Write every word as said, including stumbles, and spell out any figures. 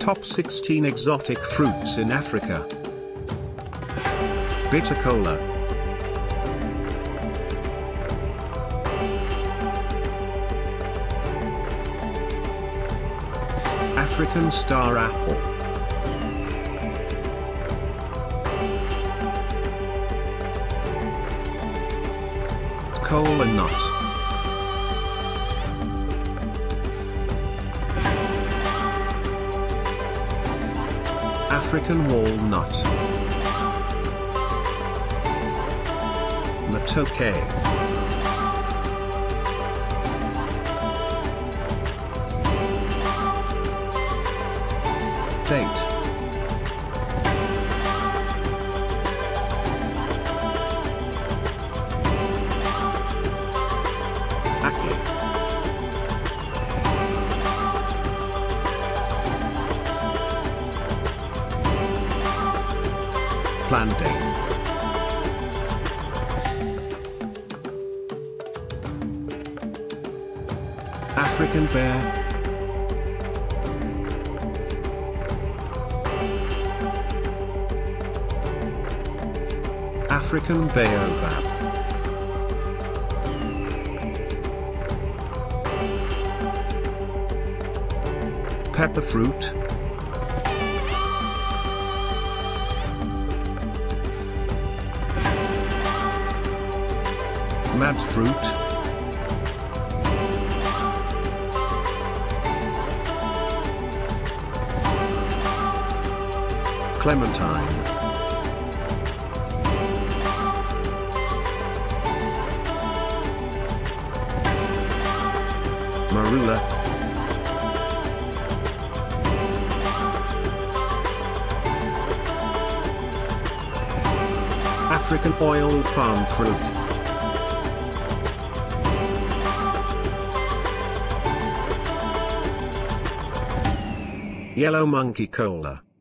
Top sixteen exotic fruits in Africa. Bitter cola. African star apple. Kola nut. African walnut. Matoke. Date. Ackee. Plantain. African pear. African Baobab. Pepper fruit. Mad fruit. Clementine. Marula. African oil palm fruit. Yellow monkey cola.